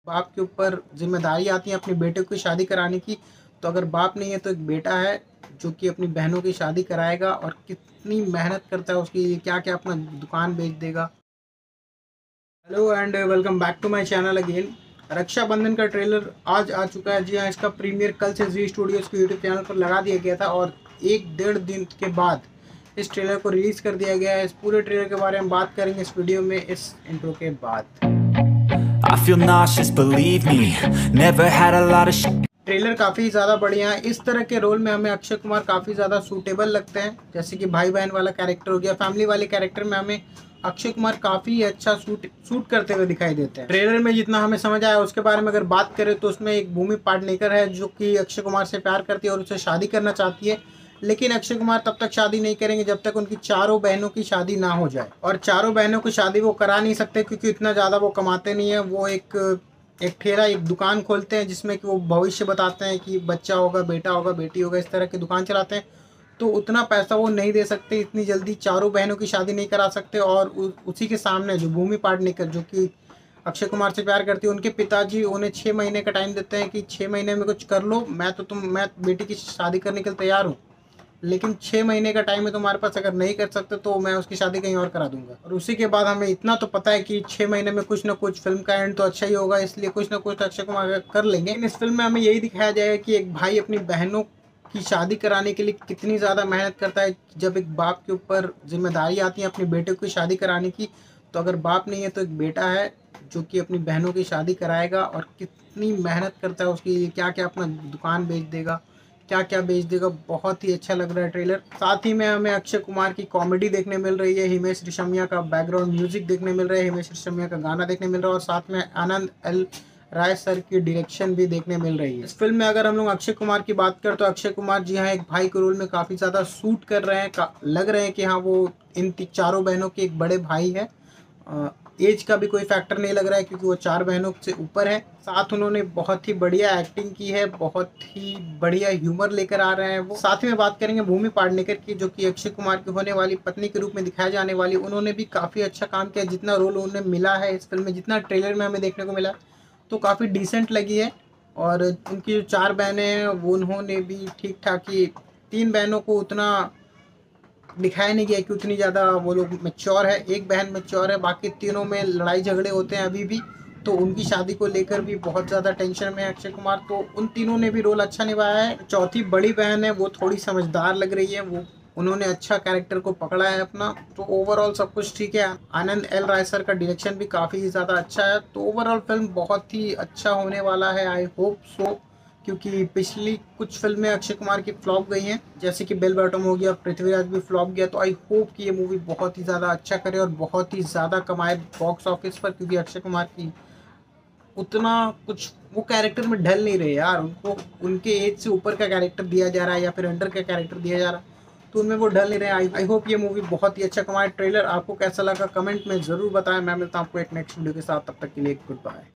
बाप के ऊपर जिम्मेदारी आती है अपने बेटे की शादी कराने की। तो अगर बाप नहीं है तो एक बेटा है जो कि अपनी बहनों की शादी कराएगा और कितनी मेहनत करता है उसके लिए, क्या क्या अपना दुकान बेच देगा। Hello and welcome back to my channel again. Raksha Bandhan का ट्रेलर आज आ चुका है। जी हाँ, इसका प्रीमियर कल से जी स्टूडियोज़ के यूट्यूब चैनल पर लगा दिया गया था और एक डेढ़ दिन के बाद इस ट्रेलर को रिलीज़ कर दिया गया है। इस पूरे ट्रेलर के बारे में बात करेंगे इस वीडियो में, इस इंट्रो के बाद। I feel nauseous, believe me. Never had a lot of trailer काफ़ी ज़्यादा बढ़िया है। इस तरह के रोल में हमें अक्षय कुमार काफ़ी ज़्यादा सूटेबल लगते हैं, जैसे कि भाई बहन वाला कैरेक्टर हो गया। फैमिली वाले कैरेक्टर में हमें अक्षय कुमार काफ़ी अच्छा सूट करते हुए दिखाई देते हैं। ट्रेलर में जितना हमें समझ आया उसके बारे में अगर बात करें तो उसमें एक भूमि पाटनेकर है जो कि अक्षय कुमार से प्यार करती है और उससे शादी करना चाहती है, लेकिन अक्षय कुमार तब तक शादी नहीं करेंगे जब तक उनकी चारों बहनों की शादी ना हो जाए। और चारों बहनों की शादी वो करा नहीं सकते क्योंकि इतना ज़्यादा वो कमाते नहीं है। वो एक ठेला, एक दुकान खोलते हैं जिसमें कि वो भविष्य बताते हैं कि बच्चा होगा, बेटा होगा, बेटी होगा, इस तरह की दुकान चलाते हैं। तो उतना पैसा वो नहीं दे सकते, इतनी जल्दी चारों बहनों की शादी नहीं करा सकते। और उसी के सामने जो भूमि पाटनेकर जो कि अक्षय कुमार से प्यार करती है, उनके पिताजी उन्हें 6 महीने का टाइम देते हैं कि 6 महीने में कुछ कर लो, मैं बेटी की शादी करने के लिए तैयार हूँ, लेकिन 6 महीने का टाइम है तुम्हारे पास, अगर नहीं कर सकते तो मैं उसकी शादी कहीं और करा दूंगा। और उसी के बाद हमें इतना तो पता है कि 6 महीने में कुछ ना कुछ फिल्म का एंड तो अच्छा ही होगा, इसलिए कुछ ना कुछ अक्षय कुमार कर लेंगे। लेकिन इस फिल्म में हमें यही दिखाया जाएगा कि एक भाई अपनी बहनों की शादी कराने के लिए कितनी ज़्यादा मेहनत करता है। जब एक बाप के ऊपर जिम्मेदारी आती है अपने बेटे की शादी कराने की, तो अगर बाप नहीं है तो एक बेटा है जो कि अपनी बहनों की शादी कराएगा और कितनी मेहनत करता है उसके लिए, क्या क्या अपना दुकान बेच देगा, क्या क्या बेच देगा। बहुत ही अच्छा लग रहा है ट्रेलर। साथ ही में हमें अक्षय कुमार की कॉमेडी देखने मिल रही है, हिमेश रेशमिया का बैकग्राउंड म्यूजिक देखने मिल रहा है, हिमेश रेशमिया का गाना देखने मिल रहा है और साथ में आनंद एल राय सर की डायरेक्शन भी देखने मिल रही है। इस फिल्म में अगर हम लोग अक्षय कुमार की बात करें तो अक्षय कुमार जी हाँ एक भाई के रोल में काफ़ी ज़्यादा सूट कर रहे हैं। लग रहे हैं कि हाँ वो इन चारों बहनों के एक बड़े भाई है। एज का भी कोई फैक्टर नहीं लग रहा है क्योंकि वो 4 बहनों से ऊपर है। साथ उन्होंने बहुत ही बढ़िया एक्टिंग की है, बहुत ही बढ़िया ह्यूमर लेकर आ रहे हैं वो। साथ ही में बात करेंगे भूमि पाटनेकर की जो कि अक्षय कुमार की होने वाली पत्नी के रूप में दिखाई जाने वाली। उन्होंने भी काफ़ी अच्छा काम किया, जितना रोल उन्हें मिला है इस फिल्म में, जितना ट्रेलर में हमें देखने को मिला तो काफ़ी डिसेंट लगी है। और उनकी जो 4 बहनें हैं वो उन्होंने भी ठीक ठाक ही, 3 बहनों को उतना दिखाया नहीं गया कि उतनी ज़्यादा वो लोग मैच्योर है। एक बहन मैच्योर है, बाकी तीनों में लड़ाई झगड़े होते हैं अभी भी। तो उनकी शादी को लेकर भी बहुत ज़्यादा टेंशन में है अक्षय कुमार। तो उन तीनों ने भी रोल अच्छा निभाया है। चौथी बड़ी बहन है वो थोड़ी समझदार लग रही है, वो उन्होंने अच्छा कैरेक्टर को पकड़ा है अपना। तो ओवरऑल सब कुछ ठीक है। आनंद एल राय सर का डायरेक्शन भी काफ़ी ज़्यादा अच्छा है। तो ओवरऑल फिल्म बहुत ही अच्छा होने वाला है, आई होप सो। क्योंकि पिछली कुछ फिल्में अक्षय कुमार की फ्लॉप गई हैं, जैसे कि बेल बॉटम हो गया, पृथ्वीराज भी फ्लॉप गया। तो आई होप कि ये मूवी बहुत ही ज़्यादा अच्छा करे और बहुत ही ज़्यादा कमाए बॉक्स ऑफिस पर, क्योंकि अक्षय कुमार की उतना कुछ वो कैरेक्टर में ढल नहीं रहे यार। उनको उनके एज से ऊपर का कैरेक्टर दिया जा रहा है या फिर अंडर का कैरेक्टर दिया जा रहा है, तो उनमें वो ढल नहीं रहे। आई होप ये मूवी बहुत ही अच्छा कमाए। ट्रेलर आपको कैसा लगा कमेंट में ज़रूर बताएं। मैं मिलता हूँ आपको एक नेक्स्ट वीडियो के साथ, तब तक के लिए गुड बाय।